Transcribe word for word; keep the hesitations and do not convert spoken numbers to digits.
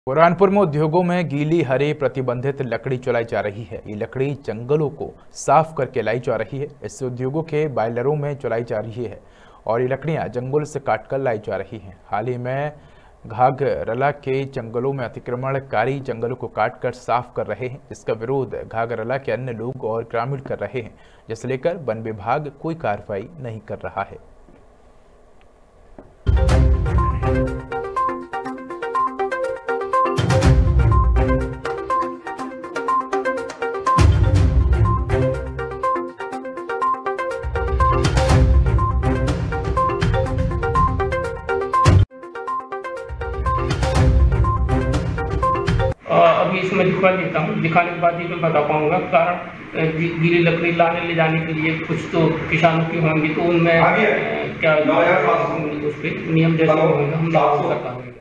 बुरहानपुर में उद्योगों में गीली हरे प्रतिबंधित लकड़ी चलाई जा रही है। ये लकड़ी जंगलों को साफ करके लाई जा रही है। इससे उद्योगों के बॉयलरों में चलाई जा रही है और ये लकड़ियां जंगल से काटकर लाई जा रही हैं। हाल ही में घाघरला के जंगलों में अतिक्रमणकारी जंगलों को काटकर साफ कर रहे हैं। इसका विरोध घाघरला के अन्य लोग और ग्रामीण कर रहे हैं, जिसे लेकर वन विभाग कोई कार्रवाई नहीं कर रहा है। अभी इसमें दिखवा देता हूँ, दिखाने के बाद ही मैं बता पाऊंगा। कारण गीली लकड़ी लाने ले जाने के लिए कुछ तो किसानों की होंगी, तो उनमें क्या उस पर नियम जैसा होगा हम लागू कर पाएंगे।